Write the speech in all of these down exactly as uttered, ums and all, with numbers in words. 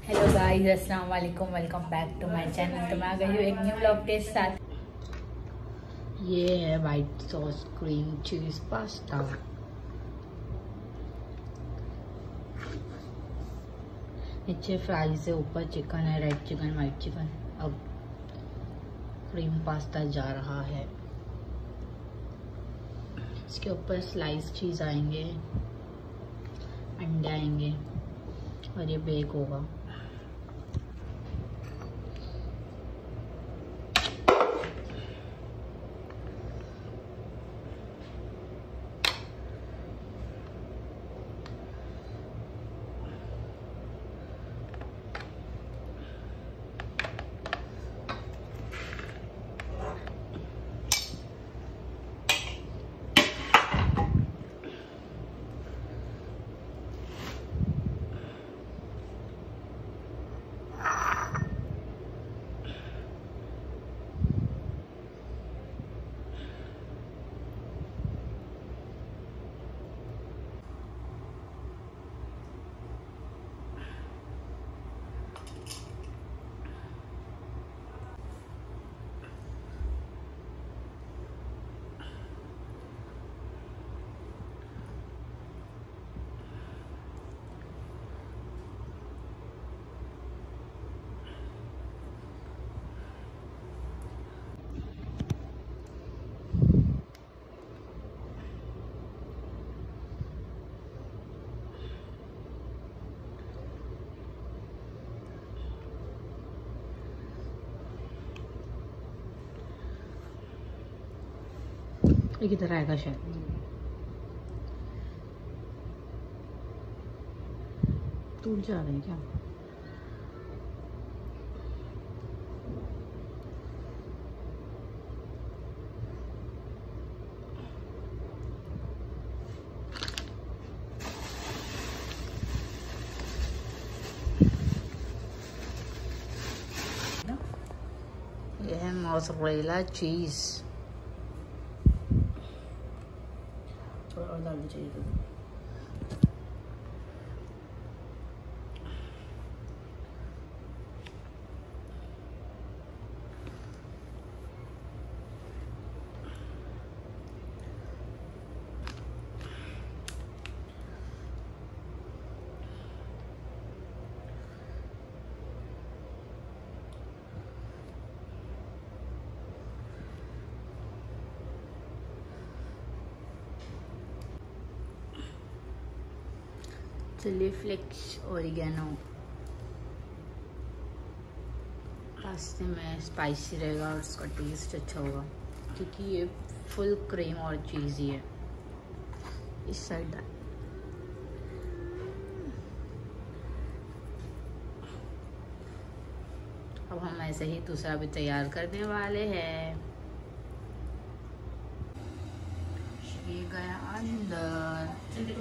Hello guys, अस्सलाम वालेकुम, welcome back to my channel. तो मैं आ गई हूँ एक न्यू व्लॉग के साथ। ये है white sauce cream cheese pasta. नीचे फ्राइज है, ऊपर चिकन है, रेड चिकन, वाइट चिकन। अब क्रीम पास्ता जा रहा है। इसके ऊपर स्लाइस चीज आएंगे, अंडे आएंगे और ये बेक होगा। ये किधर आएगा शायद। टूट जा रहे हैं क्या? ये है मोज़रेला चीज। और डालना चाहिए तो चिली फ्लेक्स, ओरिगेनो। पास्ते में स्पाइसी रहेगा और उसका टेस्ट अच्छा होगा क्योंकि ये फुल क्रीम और चीज़ ही है। इस साइड अब हम ऐसे ही दूसरा भी तैयार करने वाले हैं। ये गया अंदर।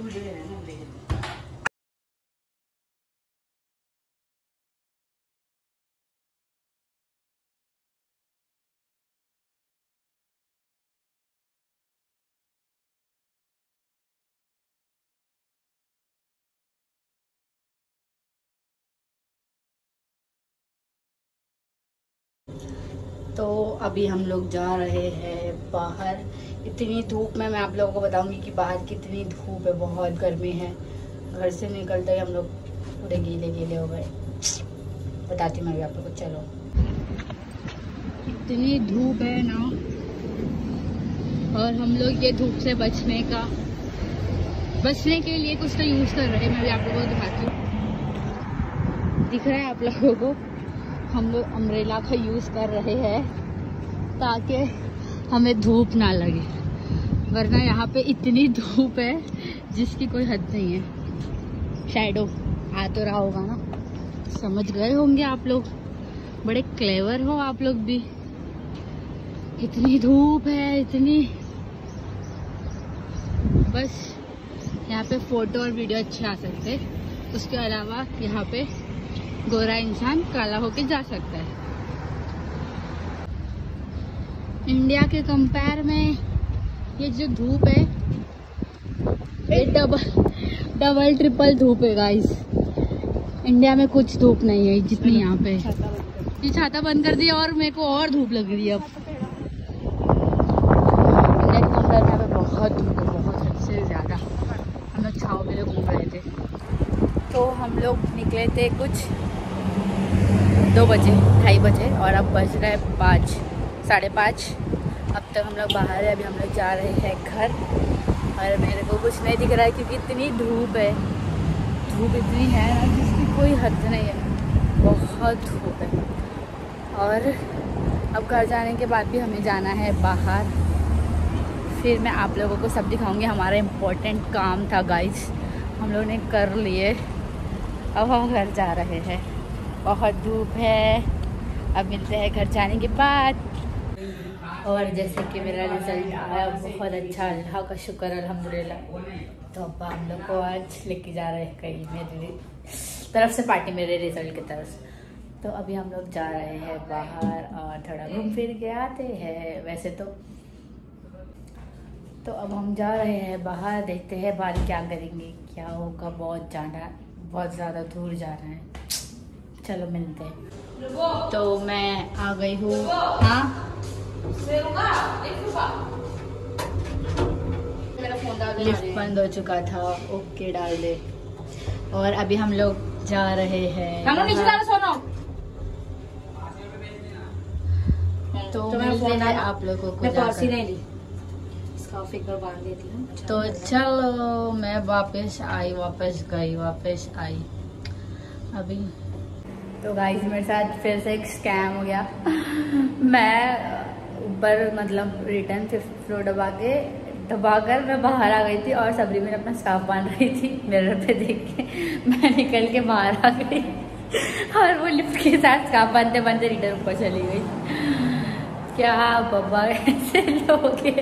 तो अभी हम लोग जा रहे हैं बाहर। इतनी धूप में मैं आप लोगों को बताऊंगी कि बाहर कितनी धूप है, बहुत गर्मी है। घर से निकलते ही हम लोग पूरे गीले गीले हो गए। बताती मैं भी आप लोगों को। चलो, इतनी धूप है ना, और हम लोग ये धूप से बचने का बचने के लिए कुछ तो यूज कर रहे हैं। मैं भी आप लोगों को दिखाती हूँ। दिख रहा है आप लोगों को? हम लोग अम्ब्रेला का यूज कर रहे हैं ताकि हमें धूप ना लगे, वरना यहाँ पे इतनी धूप है जिसकी कोई हद नहीं है। शैडो आ तो रहा होगा ना, समझ गए होंगे आप लोग। बड़े क्लेवर हो आप लोग भी। इतनी धूप है, इतनी, बस यहाँ पे फोटो और वीडियो अच्छे आ सकते। उसके अलावा यहाँ पे गोरा इंसान काला होके जा सकता है। इंडिया के कंपेयर में ये जो धूप है ये डबल डबल ट्रिपल धूप है गाइस। इंडिया में कुछ धूप नहीं है जितनी यहाँ पे। ये छाता बंद कर दिया और मेरे को और धूप लग रही है अब। इंडिया के अंदर यहाँ पे बहुत धूप है, बहुत हद से ज़्यादा। हम लोग छाव के लिए घूम रहे थे, तो हम लोग निकले थे कुछ दो बजे ढाई बजे और अब बज रहा है पाँच साढ़े पाँच। अब तक हम लोग बाहर है, अभी हम लोग जा रहे हैं घर। और मेरे को कुछ नहीं दिख रहा है क्योंकि इतनी धूप है, धूप इतनी है ना जिसकी कोई हद नहीं है, बहुत धूप है। और अब घर जाने के बाद भी हमें जाना है बाहर, फिर मैं आप लोगों को सब दिखाऊंगी। हमारा इम्पोर्टेंट काम था गाइस, हम लोगों ने कर लिए, अब हम घर जा रहे हैं। बहुत धूप है, अब मिलते हैं घर जाने के बाद। और जैसे कि मेरा रिज़ल्ट आया बहुत अच्छा, अल्लाह का शुक्र अल्हम्दुलिल्लाह। तो अब हम लोग को आज लेके जा रहे हैं कहीं, मेरी तरफ से पार्टी, मेरे रिज़ल्ट की तरफ से। तो अभी हम लोग जा रहे हैं बाहर और थोड़ा घूम फिर के आते हैं वैसे तो। तो अब हम जा रहे हैं बाहर, देखते हैं बाहर क्या करेंगे, क्या होगा। बहुत जाना, बहुत ज़्यादा दूर जाना है, चलो मिलते हैं। तो मैं आ गई हूँ। हाँ लिफ्ट बंद हो चुका था, ओके डाल दे। और अभी हम लोग जा रहे हैं तो, तो मिलते हैं आप लोगों को। नहीं ली, इसका फिकर बांध देती हूँ। तो चलो मैं वापस आई, वापस गई, वापस आई अभी। तो गाइस मेरे साथ फिर से एक स्कैम हो गया। मैं ऊपर मतलब रिटर्न फिफ्थ फ्लोर दबा के दबाकर मैं बाहर आ गई थी और सबरी में अपना स्कार्फ बांध रही थी। मिरर पे देख के मैं निकल के बाहर आ गई और वो लिफ्ट के साथ स्कार्फ बांधते बांधते रिटर्न ऊपर चली गई। क्या बाबा ऐसे लोग हैं,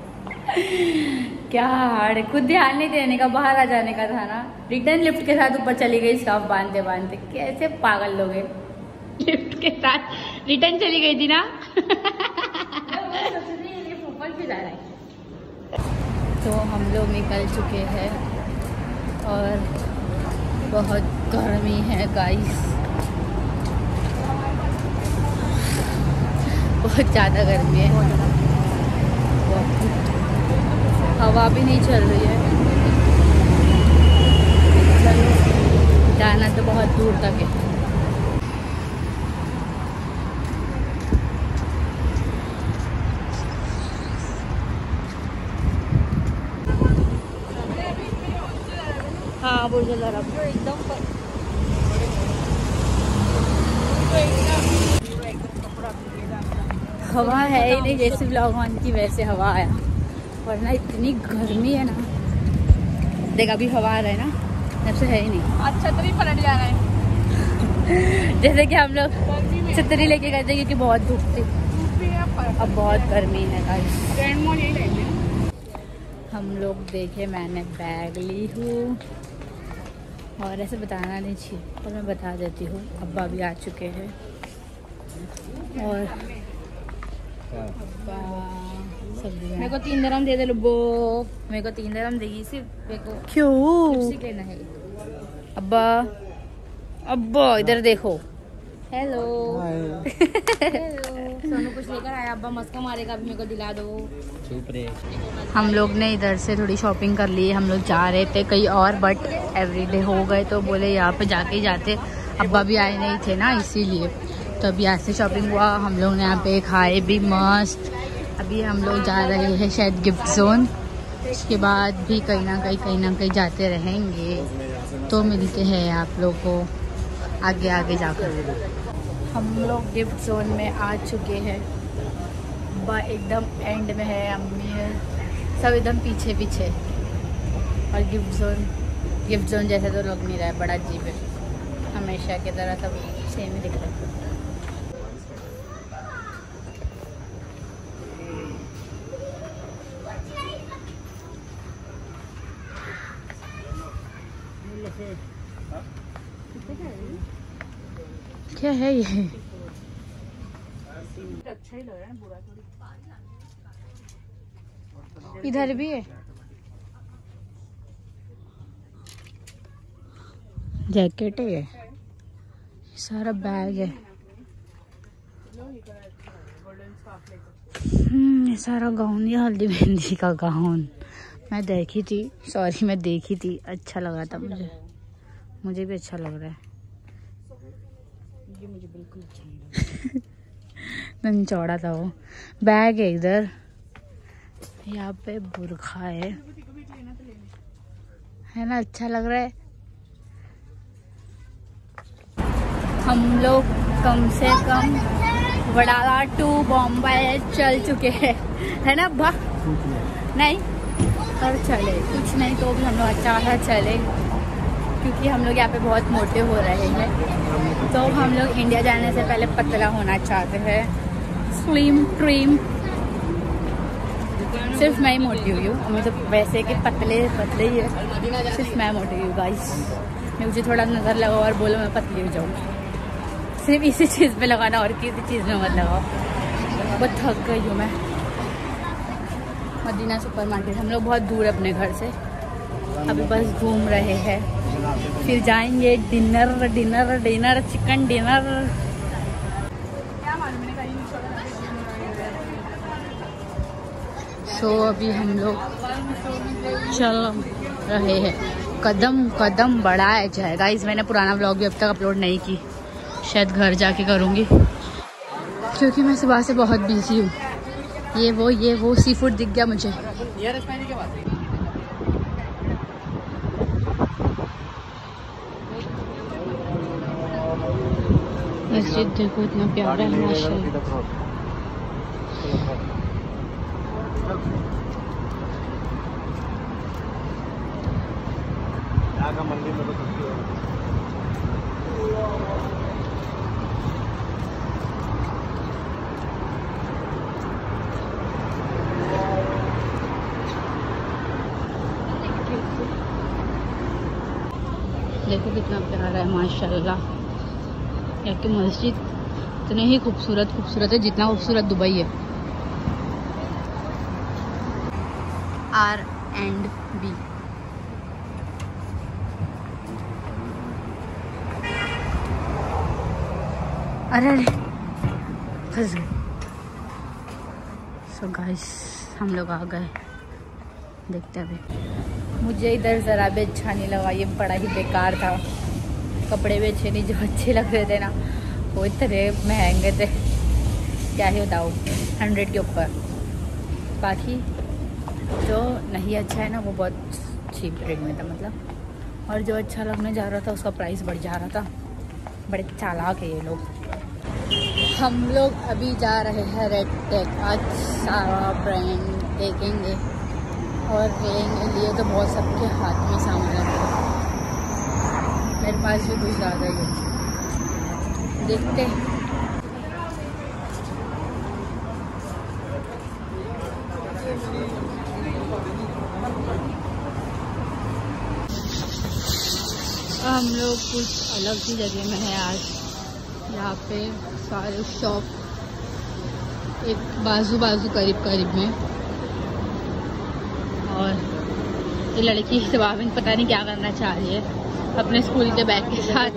क्या हार्ड है। खुद ध्यान नहीं देने का, बाहर आ जाने का था ना। रिटर्न लिफ्ट के साथ ऊपर चली गई स्कार्फ बांधते बांधते। कैसे पागल लोग हैं। लिफ्ट के साथ रिटर्न चली गई थी ना। तो हम लोग निकल चुके हैं और बहुत गर्मी है गाइस, बहुत ज़्यादा गर्मी है। हवा भी नहीं चल रही है। चलो जाना तो बहुत दूर तक है। हाँ बोल जरा एकदम हवा है ही नहीं, जैसे ब्लॉग ऑन की वैसे हवा आया, वरना इतनी गर्मी है ना। देख अभी हवा आ रहा है ना, जब से है ही नहीं। आज छतरी पलट जा रहा है। जैसे कि हम लोग छतरी लेके गए थे क्योंकि बहुत धूप थी, अब बहुत गर्मी है गाइस। हम लोग देखे, मैंने बैग ली हूँ और ऐसे बताना नहीं चाहिए पर मैं बता देती हूँ। अब्बा भी आ चुके हैं और अब्बा सब मेरे को तीन दरम दे दे लुब्बो, मेरे को तीन दरम देगी सिर्फ मेरे को। क्यों लेना है अब्बा? अब्बा इधर देखो। हेलो सोनू कुछ लेकर आया, अब्बा मस्का मारेगा, अभी मेरे को दिला दो। चुप रे। हम लोग ने इधर से थोड़ी शॉपिंग कर ली, हम लोग जा रहे थे कहीं और बट एवरीडे हो गए तो बोले यहाँ पे जाके ही जाते। अब्बा भी आए नहीं थे ना इसीलिए, तो अभी ऐसे शॉपिंग हुआ। हम लोग ने यहाँ पे खाए भी मस्त। अभी हम लोग जा रहे हैं शायद गिफ्ट जोन, उसके बाद भी कहीं ना कहीं कहीं ना कहीं जाते रहेंगे। तो मिलते हैं आप लोग को आगे आगे जाकर। हम लोग गिफ्ट जोन में आ चुके हैं, बा एकदम एंड में है, अम्मी है, सब एकदम पीछे पीछे। और गिफ्ट जोन गिफ्ट जोन जैसे तो लग नहीं रहा है, बड़ा अजीब है, हमेशा की तरह सब सेम ही दिख रहा है। क्या है ये? अच्छा ही लग रहा है, बुरा थोड़ी। इधर भी है जैकेट है। सारा बैग है। हम्म ये सारा गाउन, ये हल्दी मेहंदी का गाउन मैं देखी थी, सॉरी मैं देखी थी, अच्छा लगा था मुझे, मुझे भी अच्छा लग रहा है। ये मुझे बिल्कुल अच्छा नहीं लगा। चौड़ा था वो। बैग है इधर, यहाँ पे बुरखा है है ना, अच्छा लग रहा है। हम लोग कम से कम वडाला टू बॉम्बे चल चुके हैं, है ना बा? नहीं और चले कुछ नहीं तो भी हम लोग अच्छा सा चले, क्योंकि हम लोग यहाँ पे बहुत मोटे हो रहे हैं। तो हम लोग इंडिया जाने से पहले पतला होना चाहते हैं, स्लिम ट्रिम। सिर्फ मैं ही मोटी हुई हूँ, मैं तो वैसे कि पतले पतले ही है, सिर्फ मैं मोटी हुई हूँ गाइस। मुझे थोड़ा नज़र लगाओ और बोलो मैं पतली हो जाऊँ, सिर्फ इसी चीज़ पे लगाना और किसी चीज़ में मत लगाओ। बहुत थक गई हूँ मैं। मदीना सुपर मार्केट, हम लोग बहुत दूर है अपने घर से, अभी बस घूम रहे हैं, फिर जाएंगे dinner dinner dinner chicken dinner. So अभी हम लोग चल रहे हैं, कदम कदम बढ़ाया जाए। गाइस मैंने पुराना व्लॉग भी अब तक अपलोड नहीं की, शायद घर जाके करूँगी, क्योंकि मैं सुबह से बहुत बिजी हूँ। ये वो ये वो सी फूड दिख गया मुझे। मस्जिद देखो इतना प्यारा है माशाल्लाह। देखो कितना प्यारा है माशाल्लाह। यहाँ की मस्जिद इतने ही खूबसूरत खूबसूरत है जितना खूबसूरत दुबई है। आर एंड बी अरे अरे फंस गए। सो गाइस हम लोग आ गए, देखते हुए। मुझे इधर ज़रा भी अच्छा नहीं लगा, ये बड़ा ही बेकार था। कपड़े भी अच्छे नहीं, जो अच्छे लग रहे थे ना वो इतने महंगे थे, क्या ही बताऊँ, हंड्रेड के ऊपर। बाकी जो नहीं अच्छा है ना वो बहुत चीप रेट में था मतलब, और जो अच्छा लगने जा रहा था उसका प्राइस बढ़ जा रहा था। बड़े चालाक है ये लोग। हम लोग अभी जा रहे हैं रेड टेक, आज सारा ब्रांड देखेंगे और लेंगे। लिए तो बहुत सबके हाथ में सामान है, मेरे पास भी कुछ ज़्यादा ही है, देखते हैं। हम लोग कुछ अलग ही जगह में हैं आज। यहाँ पे सारे शॉप एक बाजू बाजू करीब करीब में, और ये लड़की सवाबिन पता नहीं क्या करना चाह रही है अपने स्कूल के बैग के साथ,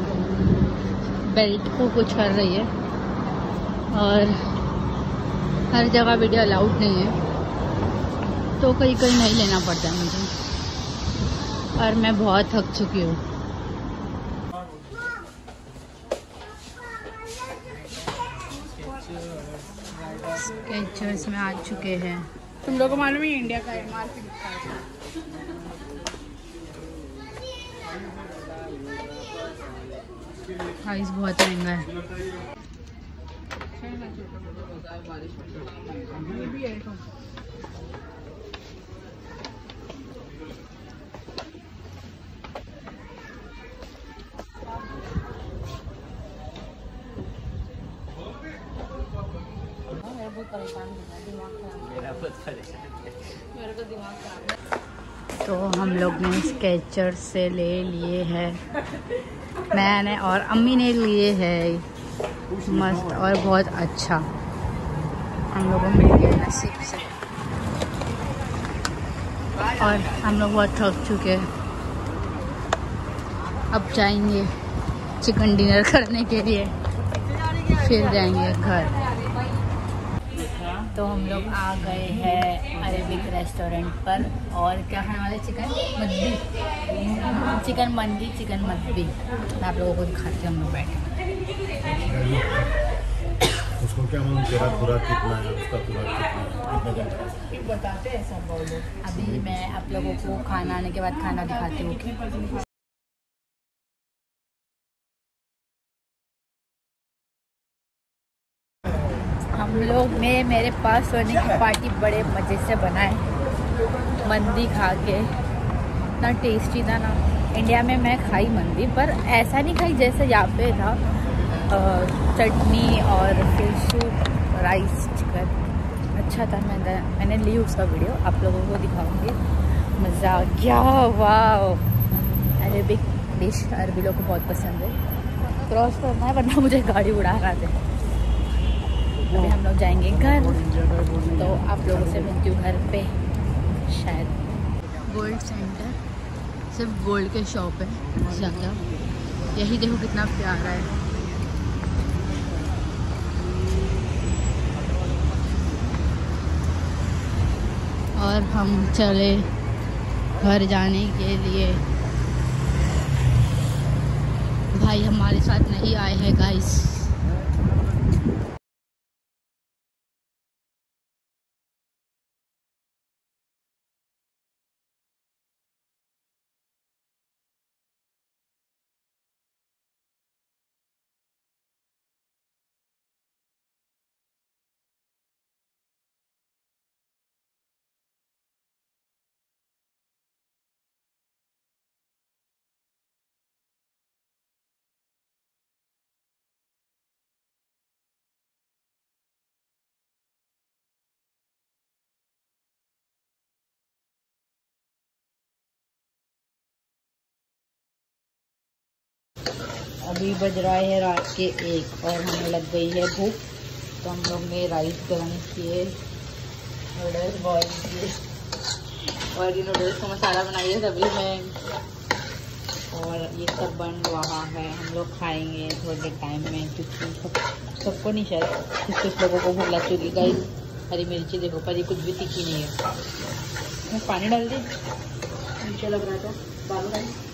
बेल्ट को कुछ कर रही है। और हर जगह वीडियो अलाउड नहीं है, तो कहीं कहीं नहीं लेना पड़ता है मुझे, और मैं बहुत थक चुकी हूँ। स्केचर्स में आ चुके हैं। तुम लोगों को मालूम है इंडिया का है, मार्केट का है। प्राइस बहुत महंगा है। तो हम लोग ने स्केचर से ले लिए हैं, मैंने और अम्मी ने लिए हैं, मस्त और बहुत अच्छा हम लोगों को मिल गया नसीब से। और हम लोग बहुत थक चुके हैं, अब जाएंगे चिकन डिनर करने के लिए, फिर जाएंगे घर। तो हम लोग आ गए हैं अरेबिक रेस्टोरेंट पर, और क्या खाने वाले? Chicken mandi, chicken mandi, chicken mandi. मैं आप लोगों को दिखाती हूँ हम लोग बैठे। उसको क्या मालूम तेरा पूरा कितना है, उसका पूरा कितना है बताते हैं सब बोलो। अभी मैं आप लोगों को खाना आने के बाद खाना दिखाती हूँ। हम लोग ने मेरे पास सोने की पार्टी बड़े मज़े से बनाए, मंदी खा के। इतना टेस्टी था ना। इंडिया में मैं खाई मंदी, पर ऐसा नहीं खाई जैसे यहाँ पे था, चटनी और फिर सूप, राइस, चिकन। अच्छा था। मैं मैंने ली उसका वीडियो, आप लोगों को दिखाऊंगी। मज़ा आ गया। वाह, अरेबिक डिश अरबी लोग को बहुत पसंद है। क्रॉस करना है वरना मुझे गाड़ी उड़ा रहा थे। अभी हम लोग जाएंगे घर, तो आप लोगों से मिलती हूँ घर पे शायद। गोल्ड सेंटर सिर्फ गोल्ड के शॉप है ज़्यादा। यही देखो कितना प्यारा है। और हम चले घर जाने के लिए। भाई हमारे साथ नहीं आए हैं गाइस। अभी बज रहा है रात के एक और हमें लग गई है भूख, तो हम लोग ने राइस गर्म किए, नूडल्स बॉयल किए और ये नूडल्स का मसाला बनाइए सब्जी में, और ये सब बन रहा है। हम लोग खाएंगे थोड़े देर टाइम में, क्योंकि सब सबको नहीं, शायद कुछ कुछ लोगों को भूख लग चुकी। गाइस हरी मिर्ची देखो, पर ये कुछ भी तीखी नहीं है। मैं पानी डाल दी, नीचे लग रहा था, डालो गाइस।